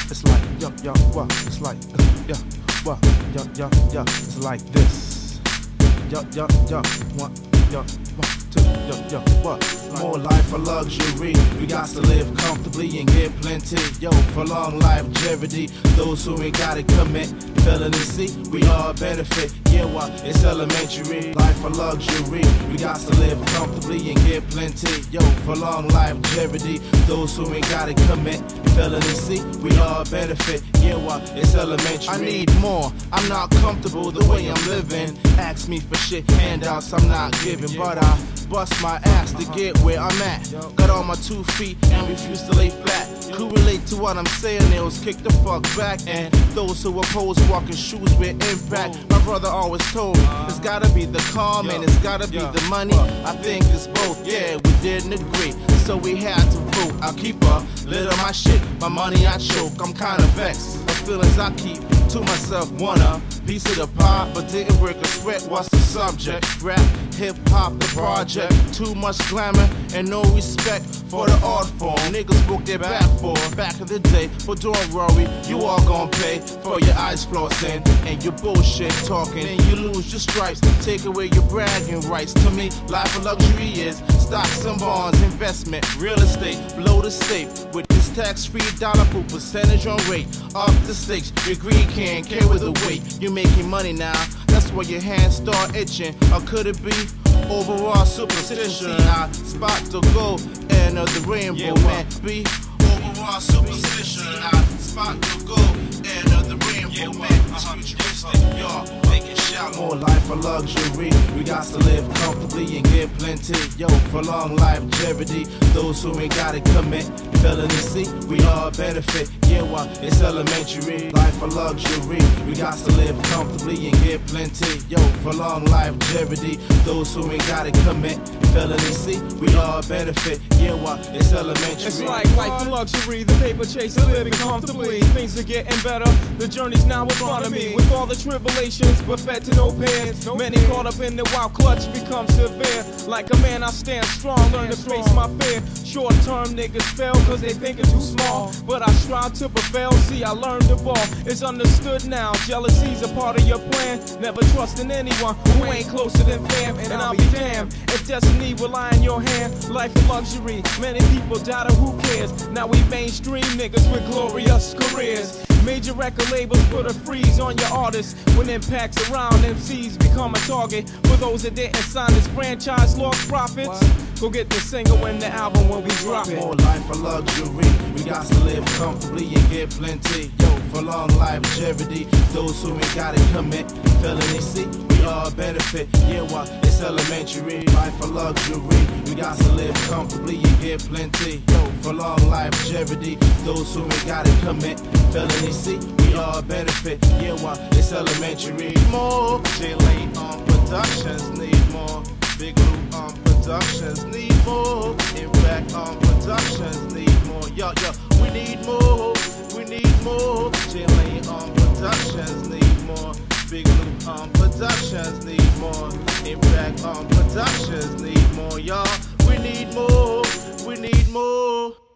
It's like yo, what? It's like yeah, what? Yo, it's like this. Yo, what? Yo, 1, 2, yo, what? More life for luxury. We got to live comfortably and get plenty. Yo, for long longevity. Those who ain't gotta commit. Felony, see, we all benefit. Yeah, what? It's elementary. Life for luxury. We got to live comfortably and get plenty. Yo, for long longevity. Those who ain't gotta commit. Felony, see, we all benefit. Yeah, what? It's elementary. I need more. I'm not comfortable the way I'm living. Ask me for shit, handouts I'm not giving, but I bust my ass to get where I'm at. Got on my 2 feet and refuse to lay flat. Who relate to what I'm saying? Nails kick the fuck back. And those who oppose walking shoes with impact. My brother always told me it's gotta be the calm and it's gotta be the money. I think it's both. Yeah, we didn't agree, so we had to vote. I'll keep a lid on my shit. My money I choke. I'm kinda vexed. The feelings I keep to myself. Want a piece of the pie, but didn't break a sweat. What's the subject? Rap, hip hop, the project. Too much glamour and no respect for the art form. Niggas broke their back for back in the day, but don't worry, you all gon' pay for your eyes flossing and your bullshit talking. And you lose your stripes, take away your bragging rights. To me, life of luxury is stocks and bonds, investment, real estate, blow the safe with this tax-free dollar per percentage on rate. Up the stakes, your greed can't carry the weight. You're making money now, that's why your hands start itching. Or could it be overall superstition? I spot the gold and the rainbow, man. Be overall superstition. I spot the gold and the rainbow, man. Futuristic, y'all, make it shallow. More life for luxury. We got to live comfortably and get plenty. Yo, for long longevity. Those who ain't gotta commit. Felony, see, we all benefit. Yeah, what? It's elementary. Life for luxury. We got to live comfortably and get plenty. Yo, for long longevity. Those who ain't gotta commit. Felony, see, we all benefit. Yeah, what? It's elementary. It's like life for luxury. The paper chasing, living comfortably. Things are getting better. The journey's now in front of me. With all the tribulations, but fed to no pairs. Many caught up in the wild clutch become severe. Like a man, I stand strong, learn to face my fear. Short-term niggas fail cause they think it's too small, but I strive to prevail. See, I learned the ball. It's understood now. Jealousy's a part of your plan. Never trusting anyone who ain't closer than fam. And I'll be damned if destiny will lie in your hand. Life of luxury. Many people doubt it, who cares? Now we mainstream niggas with glorious careers. Major record labels put a freeze on your artists. When impacts around, MCs become a target. For those that didn't sign this franchise, lost profits. Go get the single and the album when we drop it. More life for luxury. We got to live comfortably and get plenty. Yo, for long longevity. Those who ain't gotta commit. Felony, see, we all benefit. Yeah, what? It's elementary. Life for luxury. We got to live comfortably and get plenty. Yo, for long longevity. Those who ain't gotta commit. Felony, see, we all benefit. Yeah, what? It's elementary. More. J-Lane on Productions need more. Big Loop on Productions need more. Impact on Productions need more. Yo, we need more. We need more. J-Lane on Productions need more. Big Loop on Productions need more. Impact on Productions need more. Y'all, we need more. We need more.